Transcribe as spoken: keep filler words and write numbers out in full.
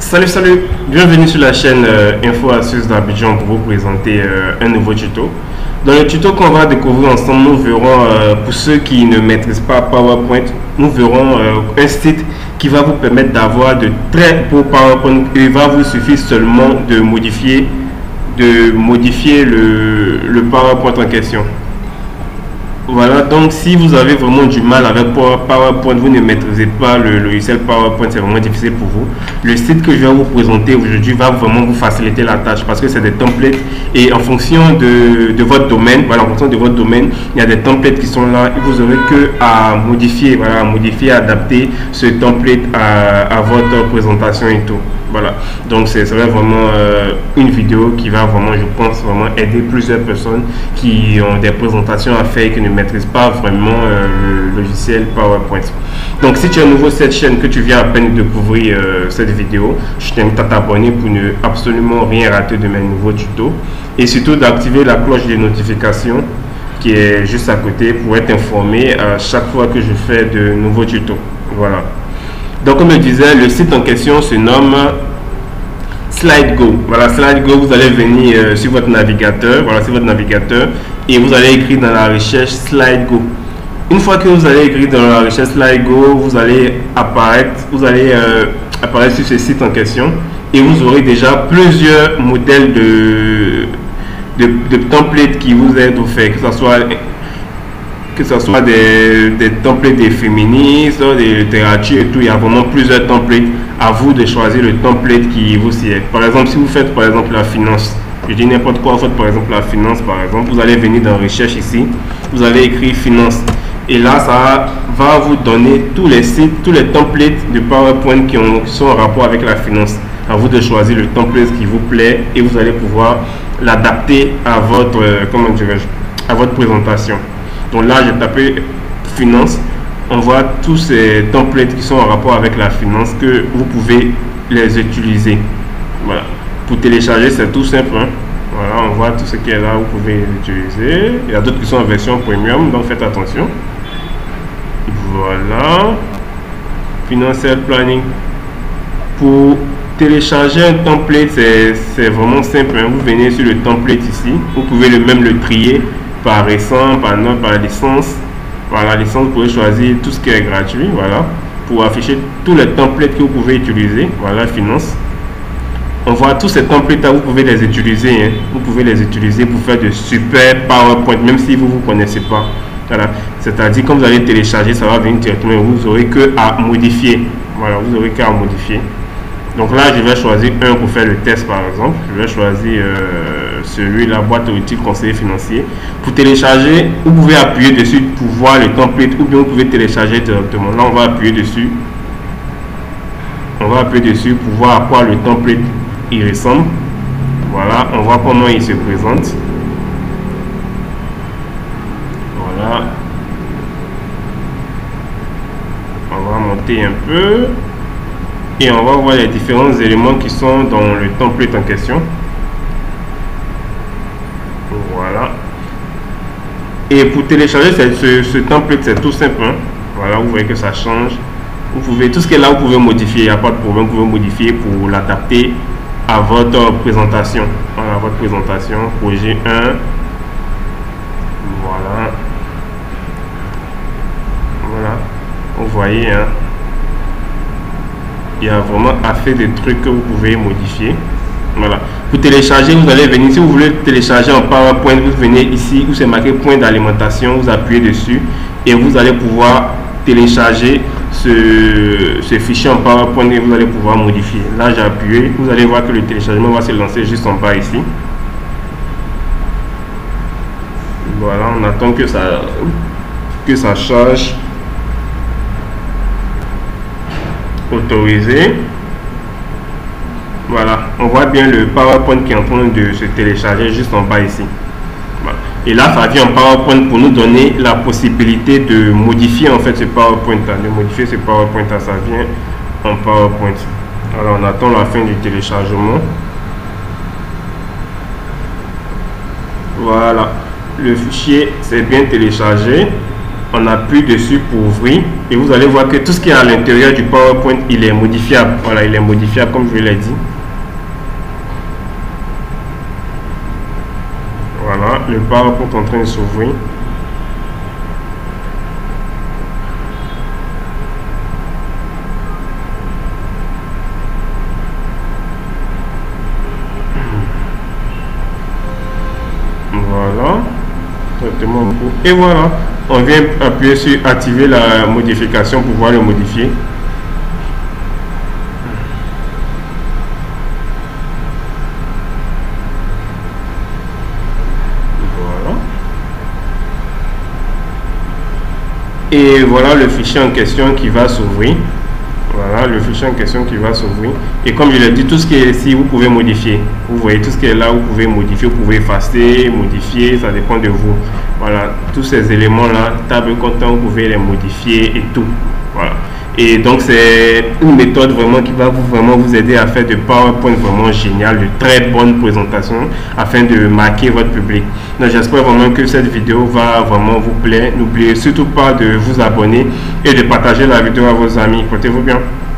Salut salut, bienvenue sur la chaîne euh, Info Astuces d'Abidjan pour vous présenter euh, un nouveau tuto. Dans le tuto qu'on va découvrir ensemble, nous verrons, euh, pour ceux qui ne maîtrisent pas PowerPoint, nous verrons euh, un site qui va vous permettre d'avoir de très beaux PowerPoint. Il va vous suffire seulement de modifier, de modifier le, le PowerPoint en question. Voilà, donc si vous avez vraiment du mal avec PowerPoint, vous ne maîtrisez pas le logiciel PowerPoint, c'est vraiment difficile pour vous. Le site que je vais vous présenter aujourd'hui va vraiment vous faciliter la tâche parce que c'est des templates et en fonction de, de votre domaine, voilà, en fonction de votre domaine, il y a des templates qui sont là et vous aurez que à modifier, voilà, à modifier, à adapter ce template à, à votre présentation et tout. Voilà, donc c'est vraiment euh, une vidéo qui va vraiment, je pense, vraiment aider plusieurs personnes qui ont des présentations à faire et qui ne maîtrisent pas vraiment euh, le logiciel PowerPoint. Donc si tu es nouveau sur cette chaîne, que tu viens à peine de découvrir euh, cette vidéo, je t'invite à t'abonner pour ne absolument rien rater de mes nouveaux tutos et surtout d'activer la cloche des notifications qui est juste à côté pour être informé à chaque fois que je fais de nouveaux tutos. Voilà. Donc comme je disais, le site en question se nomme SlideGo. Voilà, SlideGo, vous allez venir euh, sur votre navigateur, voilà, sur votre navigateur, et vous allez écrire dans la recherche SlideGo. Une fois que vous allez écrire dans la recherche SlideGo, vous allez apparaître, vous allez euh, apparaître sur ce site en question, et vous aurez déjà plusieurs modèles de, de, de templates qui vous aident offerts, que ce soit que ce soit des, des templates des féministes, des littératures et tout. Il y a vraiment plusieurs templates. À vous de choisir le template qui vous sied. Par exemple, si vous faites par exemple la finance, je dis n'importe quoi, vous faites par exemple la finance, par exemple, vous allez venir dans recherche ici, vous allez écrire finance et là ça va vous donner tous les sites, tous les templates de PowerPoint qui, ont, qui sont en rapport avec la finance. À vous de choisir le template qui vous plaît et vous allez pouvoir l'adapter à votre euh, comment dirais-je, à votre présentation. Donc là, j'ai tapé finance. On voit tous ces templates qui sont en rapport avec la finance que vous pouvez les utiliser. Voilà. Pour télécharger, c'est tout simple. Hein. Voilà, on voit tout ce qui est là, vous pouvez les utiliser. Il y a d'autres qui sont en version premium, donc faites attention. Voilà. Financial planning. Pour télécharger un template, c'est vraiment simple. Hein. Vous venez sur le template ici. Vous pouvez le même le trier par récent, par nom, par licence. Voilà, licence, vous pouvez choisir tout ce qui est gratuit, voilà, pour afficher tous les templates que vous pouvez utiliser. Voilà, finance. On voit tous ces templates là, vous pouvez les utiliser, hein. Vous pouvez les utiliser pour faire de super PowerPoint, même si vous ne vous connaissez pas. Voilà, c'est-à-dire quand vous allez télécharger, ça va venir directement, vous aurez que à modifier. Voilà, vous aurez qu'à modifier. Donc là, je vais choisir un pour faire le test, par exemple. Je vais choisir euh, celui-là, boîte aux outils conseiller financier. Pour télécharger, vous pouvez appuyer dessus pour voir le template ou bien vous pouvez télécharger directement. Là, on va appuyer dessus. On va appuyer dessus pour voir à quoi le template il ressemble. Voilà, on voit comment il se présente. Voilà. On va monter un peu. Et on va voir les différents éléments qui sont dans le template en question. Voilà. Et pour télécharger ce, ce template, c'est tout simple. Hein. Voilà, vous voyez que ça change. Vous pouvez, tout ce qui est là, vous pouvez modifier. Il n'y a pas de problème, vous pouvez modifier pour l'adapter à votre présentation. Voilà, votre présentation, projet un. Voilà. Voilà. Vous voyez, hein. Il y a vraiment assez de trucs que vous pouvez modifier. Voilà. Pour télécharger, vous allez venir. Si vous voulez télécharger en PowerPoint, vous venez ici où c'est marqué point d'alimentation. Vous appuyez dessus et vous allez pouvoir télécharger ce, ce fichier en PowerPoint et vous allez pouvoir modifier. Là, j'ai appuyé. Vous allez voir que le téléchargement va se lancer juste en bas ici. Voilà, on attend que ça, que ça charge. Autorisé. Voilà, on voit bien le PowerPoint qui est en train de se télécharger juste en bas ici. Voilà. Et là, ça vient en PowerPoint pour nous donner la possibilité de modifier en fait ce PowerPoint là, de modifier ce PowerPoint là, ça vient en PowerPoint. Alors, on attend la fin du téléchargement. Voilà, le fichier c'est bien téléchargé. on appuie dessus pour ouvrir et vous allez voir que tout ce qui est à l'intérieur du PowerPoint, il est modifiable. Voilà, il est modifiable comme je l'ai dit. Voilà, le PowerPoint est en train de s'ouvrir. Voilà. Et voilà, on vient appuyer sur activer la modification pour pouvoir le modifier. Voilà. Et voilà le fichier en question qui va s'ouvrir. Voilà le fichier en question qui va s'ouvrir. Et comme je l'ai dit, tout ce qui est ici, vous pouvez modifier. Vous voyez tout ce qui est là, vous pouvez modifier, vous pouvez effacer, modifier, ça dépend de vous. Voilà, tous ces éléments-là, table comptant, vous pouvez les modifier et tout. Voilà. Et donc, c'est une méthode vraiment qui va vous, vraiment vous aider à faire de PowerPoint vraiment génial, de très bonnes présentations afin de marquer votre public. Donc, j'espère vraiment que cette vidéo va vraiment vous plaire. N'oubliez surtout pas de vous abonner et de partager la vidéo à vos amis. Portez-vous bien.